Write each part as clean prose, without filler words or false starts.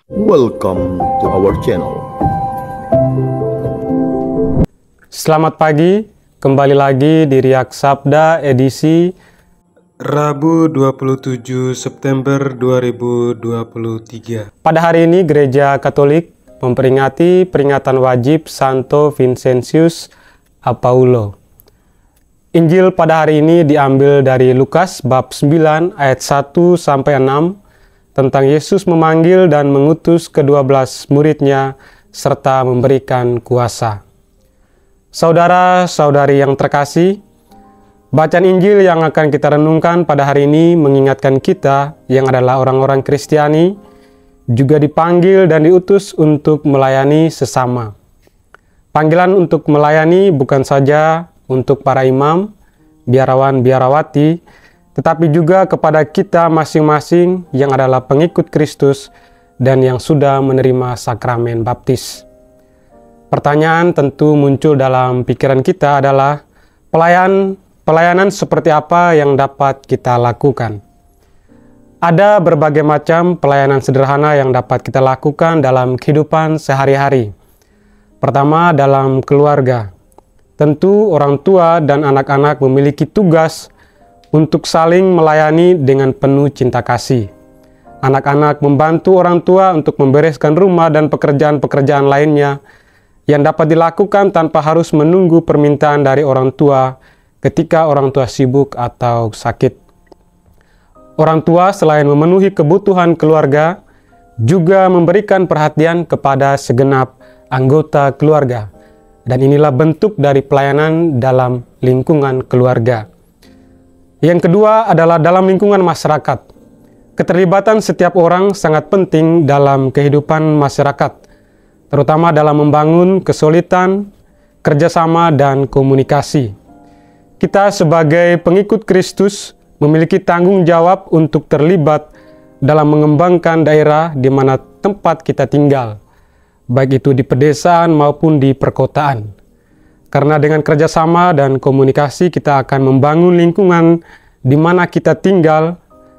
Welcome to our channel. Selamat pagi, kembali lagi di Riak Sabda edisi Rabu 27 September 2023. Pada hari ini Gereja Katolik memperingati peringatan wajib Santo Vincentius Apaulo. Injil pada hari ini diambil dari Lukas bab 9 ayat 1 sampai 6 tentang Yesus memanggil dan mengutus ke-12 muridnya serta memberikan kuasa. Saudara-saudari yang terkasih, bacaan Injil yang akan kita renungkan pada hari ini mengingatkan kita yang adalah orang-orang Kristiani juga dipanggil dan diutus untuk melayani sesama. Panggilan untuk melayani bukan saja untuk para imam, biarawan-biarawati, tetapi juga kepada kita masing-masing yang adalah pengikut Kristus dan yang sudah menerima sakramen baptis. Pertanyaan tentu muncul dalam pikiran kita adalah pelayanan seperti apa yang dapat kita lakukan. Ada berbagai macam pelayanan sederhana yang dapat kita lakukan dalam kehidupan sehari-hari. Pertama, dalam keluarga. Tentu orang tua dan anak-anak memiliki tugas untuk saling melayani dengan penuh cinta kasih. Anak-anak membantu orang tua untuk membereskan rumah dan pekerjaan-pekerjaan lainnya yang dapat dilakukan tanpa harus menunggu permintaan dari orang tua ketika orang tua sibuk atau sakit. Orang tua selain memenuhi kebutuhan keluarga, juga memberikan perhatian kepada segenap anggota keluarga. Dan inilah bentuk dari pelayanan dalam lingkungan keluarga. Yang kedua adalah dalam lingkungan masyarakat. Keterlibatan setiap orang sangat penting dalam kehidupan masyarakat, terutama dalam membangun kesulitan, kerjasama, dan komunikasi. Kita sebagai pengikut Kristus memiliki tanggung jawab untuk terlibat dalam mengembangkan daerah di mana tempat kita tinggal, baik itu di pedesaan maupun di perkotaan. Karena dengan kerjasama dan komunikasi kita akan membangun lingkungan di mana kita tinggal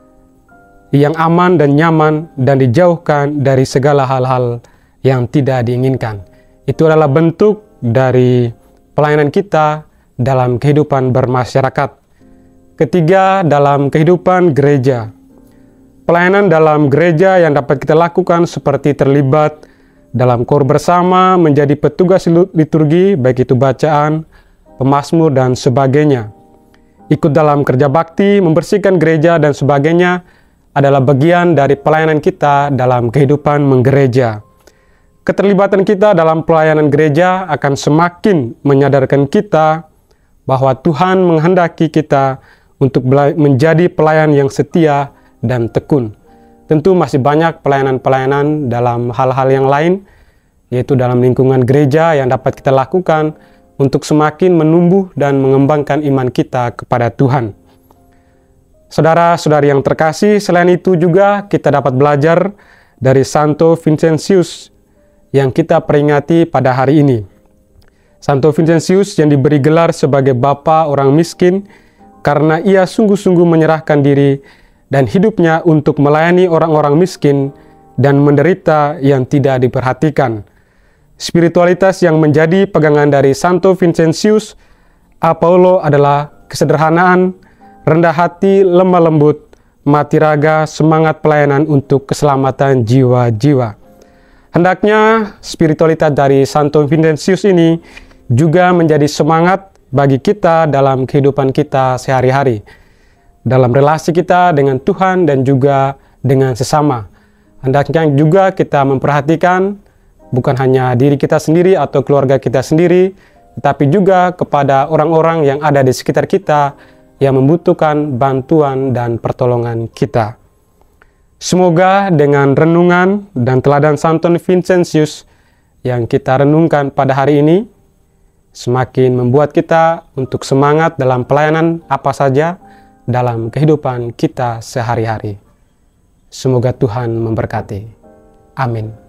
yang aman dan nyaman dan dijauhkan dari segala hal-hal yang tidak diinginkan. Itu adalah bentuk dari pelayanan kita dalam kehidupan bermasyarakat. Ketiga, dalam kehidupan gereja. Pelayanan dalam gereja yang dapat kita lakukan seperti terlibat dalam kor bersama, menjadi petugas liturgi, baik itu bacaan, pemazmur, dan sebagainya. Ikut dalam kerja bakti, membersihkan gereja, dan sebagainya adalah bagian dari pelayanan kita dalam kehidupan menggereja. Keterlibatan kita dalam pelayanan gereja akan semakin menyadarkan kita bahwa Tuhan menghendaki kita untuk menjadi pelayan yang setia dan tekun. Tentu masih banyak pelayanan-pelayanan dalam hal-hal yang lain, yaitu dalam lingkungan gereja yang dapat kita lakukan untuk semakin menumbuh dan mengembangkan iman kita kepada Tuhan. Saudara-saudari yang terkasih, selain itu juga kita dapat belajar dari Santo Vincentius yang kita peringati pada hari ini. Santo Vincentius yang diberi gelar sebagai Bapa orang miskin karena ia sungguh-sungguh menyerahkan diri dan hidupnya untuk melayani orang-orang miskin dan menderita yang tidak diperhatikan. Spiritualitas yang menjadi pegangan dari Santo Vincentius Apaulo adalah kesederhanaan, rendah hati, lemah lembut, mati raga, semangat pelayanan untuk keselamatan jiwa-jiwa. Hendaknya spiritualitas dari Santo Vincentius ini juga menjadi semangat bagi kita dalam kehidupan kita sehari-hari, dalam relasi kita dengan Tuhan dan juga dengan sesama. Hendaknya juga kita memperhatikan bukan hanya diri kita sendiri atau keluarga kita sendiri, tetapi juga kepada orang-orang yang ada di sekitar kita yang membutuhkan bantuan dan pertolongan kita. Semoga dengan renungan dan teladan Santo Vincentius yang kita renungkan pada hari ini semakin membuat kita untuk semangat dalam pelayanan apa saja dalam kehidupan kita sehari-hari. Semoga Tuhan memberkati. Amin.